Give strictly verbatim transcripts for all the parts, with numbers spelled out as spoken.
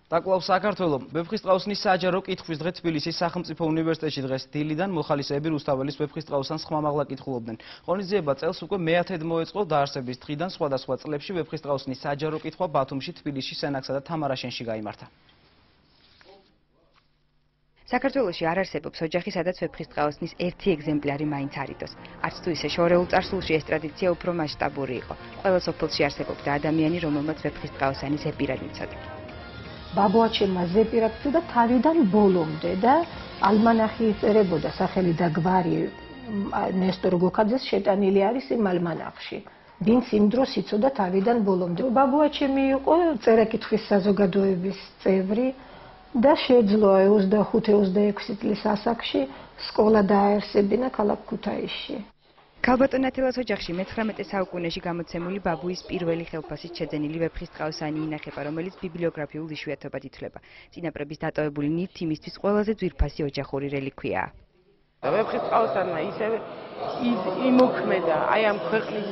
Დაკლავს საქართველო. ვეფხისტყაოსნის საჯარო კითხვის დღე თბილისის სახელმწიფო უნივერსიტეტში დღეს დილიდან მოხალისეები რუსთაველის ვეფხისტყაოსანს ხმამაღლა კითხულობდნენ. ღონისძიება წელს უკვე მეათედ მოეწყო დაარსების დღიდან სხვადასხვა წლებში ვეფხისტყაოსნის საჯარო კითხვა ბათუმში, თბილისში, სენაკსა და თამარაშენში გაიმართა. საქართველოში არ არსებობს ოჯახი, სადაც ვეფხისტყაოსნის ერთი ეგზემპლარი მაინც არ იდოს. არც თუ ისე შორეულ წარსულში ეს ტრადიცია უფრო მასშტაბური იყო. ყველა სოფელში არსებობდა ადამიანი, რომელმაც ვეფხისტყაოსანის ზეპირად იცოდა. ბაბუაჩემმა ზეპირად იცოდა თავიდან ბოლომდე და ალმანახი იწერებოდა, სახელი და გვარი ნესტორ გოქაძეს შეტანილი არის იმ ალმანახში. ვინც იმ დროს იცოდა თავიდან ბოლომდე. ბაბუაჩემი იყო წერა-კითხვის საზოგადოების წევრი და შეძლო ოცდახუთი ოცდაექვსი წლის ასაკში სკოლა დააარსებინა ქალაქ ქუთაისში. ქალბატონ ათილას ოჯახში მეცხრამეტე საუკუნეში გამოცემული ბაბუის პირველი ხელფასით შეძენილი ვეფხისტყაოსანი ინახება, რომელიც ბიბლიოგრაფიულ იშვიათობად ითვლება. წინაპრების დატოვებული ნივთი მისთვის ყველაზე ძვირფასი ოჯახური რელიქვიაა. ვეფხისტყაოსანმა ისევ იმოქმედა აი ამ ქვეყნის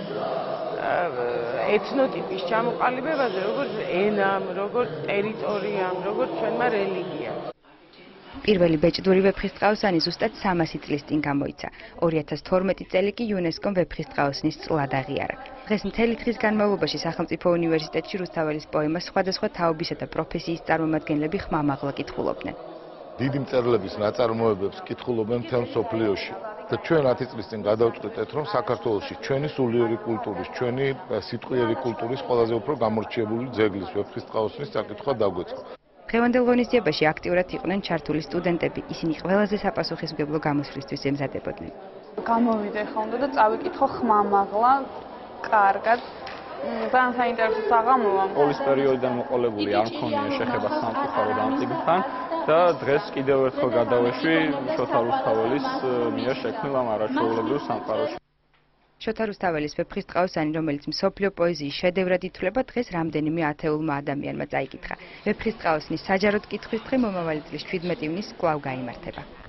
ეთნოტიპის ჩამოყალიბებაზე, როგორც ენამ, როგორც ტერიტორიამ, როგორც ჩვენმა რელიგიამ. პირველი ბეჭდური ვეფხისტყაოსანი ზუსტად სამასი წლის წინ გამოიცა. ორი ათას თორმეტი წელი კი იუნესკომ ვეფხისტყაოსნის წლად აღიარა. დღეს მთელი დღის განმავლობაში სახელმწიფო უნივერსიტეტში რუსთაველის პოემას სხვადასხვა თაობისა და პროფესიის წარმომადგენლები ხმამაღლა კითხულობდნენ. დიდი მწერლების ნაწარმოებებს კითხულობენ მთელ მსოფლიოში. და ჩვენ ათი წლის წინ გადავწყვიტეთ, რომ საქართველოში ჩვენი სულიერი კულტურის, ჩვენი სიტყვიერი კულტურის ყველაზე უფრო გამორჩეული ძეგლის ვეფხისტყაოსნის წაკითხვა დაგვეწყო. დღევანდელ ღონისძიებაში აქტიურად იყვნენ ჩართული სტუდენტები. ისინი ყველაზე საპასუხისმგებლო გამოსვლისთვის ემზადებოდნენ. გამოვიდე ხონდა და წავიკითხო ხმამაღლა, კარგად. ძალიან საინტერესო საღამოა. სკოლის პერიოდიდან მოყოლებული არ მქონია შეხება სამწუხაროდ ამ წიგნთან და დღეს კიდევ ერთხელ გადავეშვი შოთა რუსთაველის მიერ შექმნილ ამ არაჩვეულებრივ სამყაროში. შოთა რუსთაველის ვეფხისტყაოსანი, რომელიც მსოფლიო პოეზიის შედევრად ითვლება, დღეს რამდენიმე ათეულმა ადამიანმა წაიკითხა. ვეფხისტყაოსნის საჯაროდ კითხვის დღე მომავალი წლის შვიდმეტი ივნისს კვლავ გაიმართება.